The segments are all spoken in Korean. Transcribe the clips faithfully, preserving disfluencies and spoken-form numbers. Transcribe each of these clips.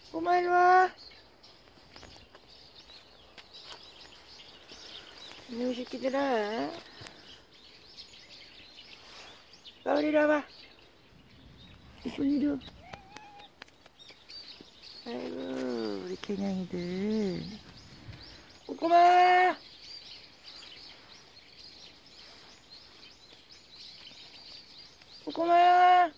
꼬마 일로 와. 이놈 새끼들아. 빨리 이리 와봐. 이쁜 이리 와. 아이고 우리 개냥이들. 꼬꼬마. 꼬꼬마.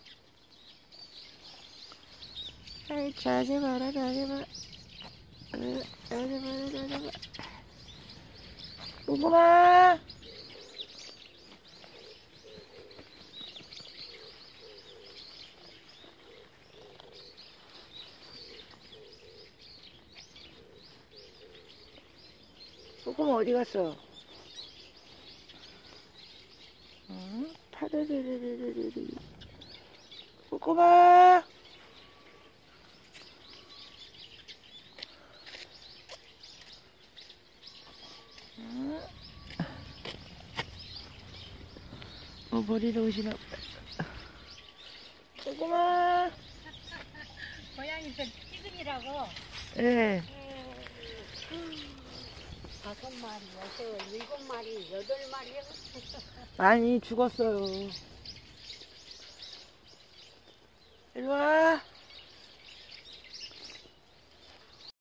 아이 자세 봐라 자세 봐. 어, 자세 봐라 자세 봐. 꼬꼬마. 꼬꼬마 어디 갔어? 응? 타다다다다다다. 꼬꼬마. 응? 어, 머리를 오시나 보다. 꼬꼬마. 고양이들 찌근이라고. 예. 다섯 마리, 여섯, 일곱 마리, 여덟 마리요. 많이 죽었어요. 일로 와.